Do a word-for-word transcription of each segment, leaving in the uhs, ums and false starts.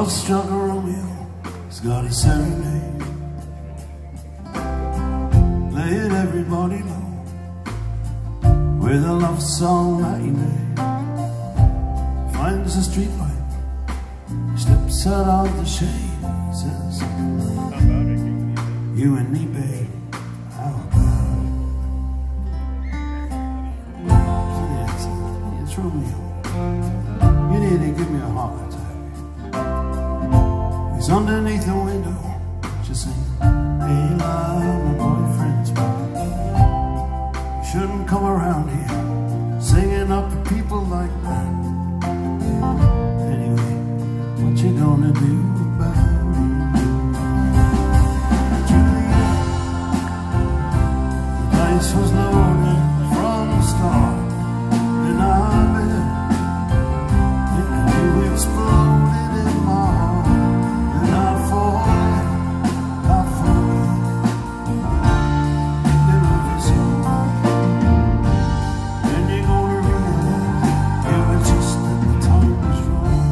Love-struck Romeo has got a serenade. Lay it everybody low with a love song that he made. Finds a street light, steps out of the shade, says, you and me, babe, how about it? It's Romeo. You need to give me a heart attack. He's underneath the window, just saying, hey, love, my boyfriend's back. You shouldn't come around here singing up to people like that. Anyway, what you gonna do about it? Julia, the dice was loaded from the start, and I bet and you exploded in my heart, and I forget, I forget the movie song. Then you're gonna realize it was just that the time was wrong.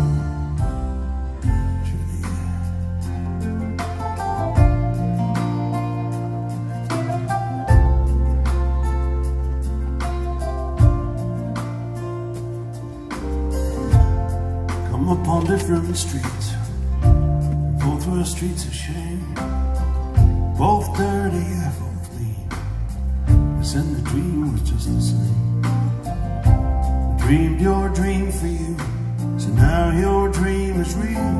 Come upon different streets, both were streets of shame, both dirty, both clean. Yes, and the dream was just the same. I dreamed your dream for you, so now your dream is real.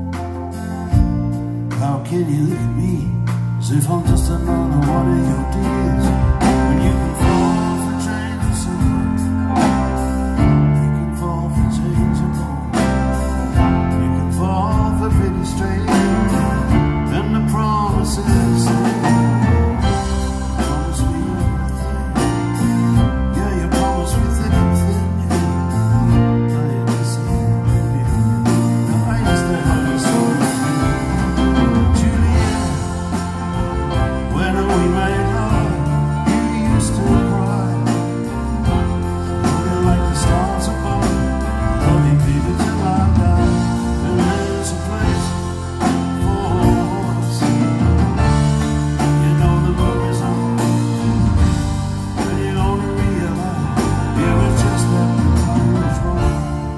How can you look at me as if I'm just another one of your deals, when you can fall for chains of silver, you can fall for chains of gold, you can fall for pretty straight, and the promises say, promise me everything. Yeah, you promise me thick and thin. Yeah, I ain't the same. No, I used to have a soul. Julia, when we made love, you used to cry. Looking like the stars above, love you, baby, till I die. And there's a place for us. You know the movie's on, when you're gonna realize it was just that the time was wrong.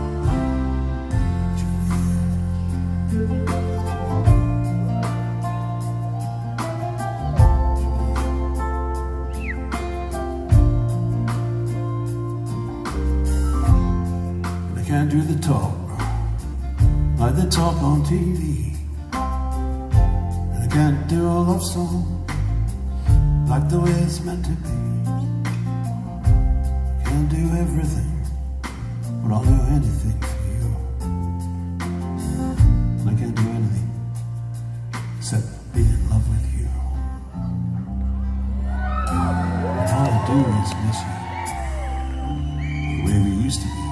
They can't do the talk like they talk on T V. They can't do a love song like the way it's meant to be. Can't do everything, but I'll do anything for you. And I can't do anything except be in love with you. And all I do is miss you, the way we used to be.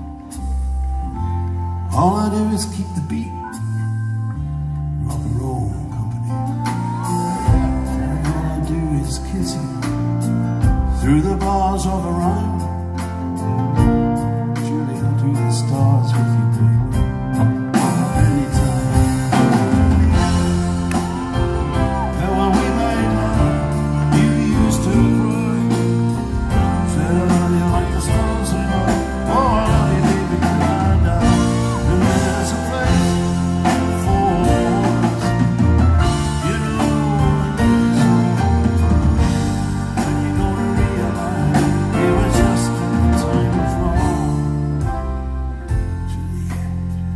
All I do is keep the beat, rock and roll company. And all I do is kiss you through the bars of a rhyme. Surely I'll do the stars with you, baby, anytime. And when we made love, you used to cry. Said I love you like the stars above. Oh, I love you, baby, till I die. And there's a place for us. You know it is over. And you're gonna realize it was just that the time was wrong. Juliet.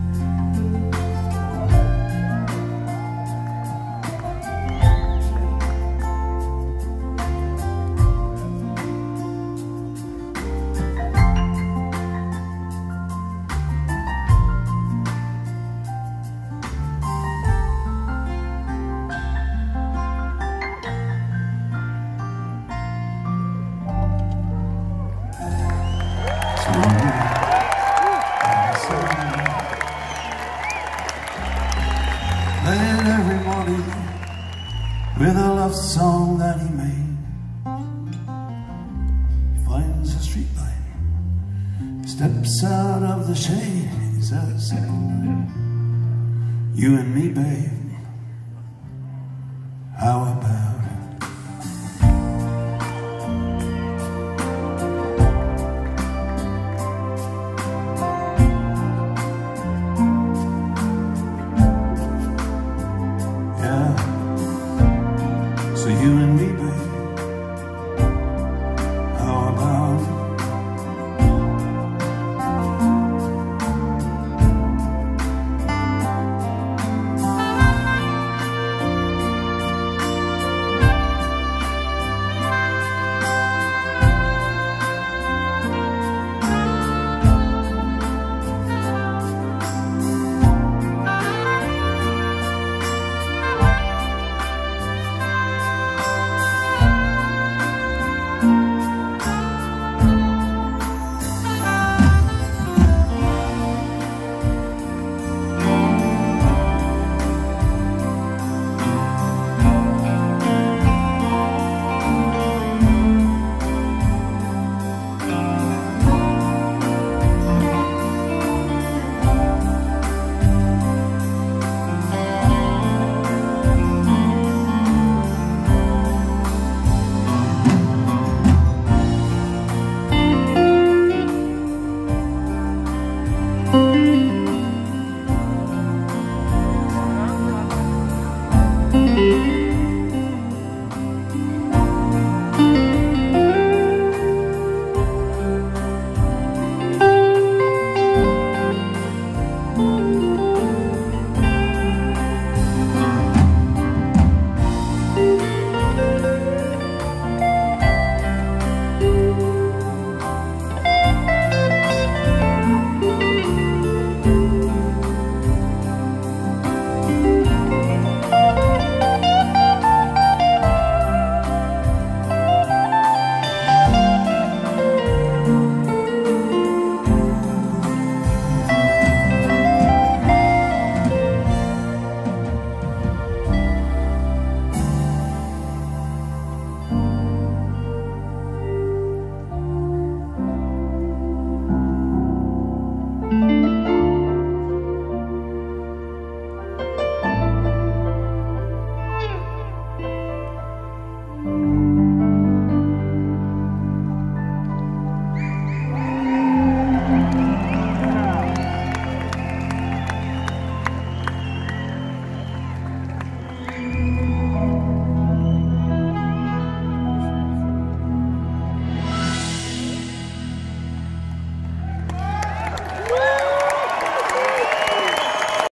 Laying every morning with a love song that he made. He finds a street light, steps out of the shade. He says, You and me, babe, how about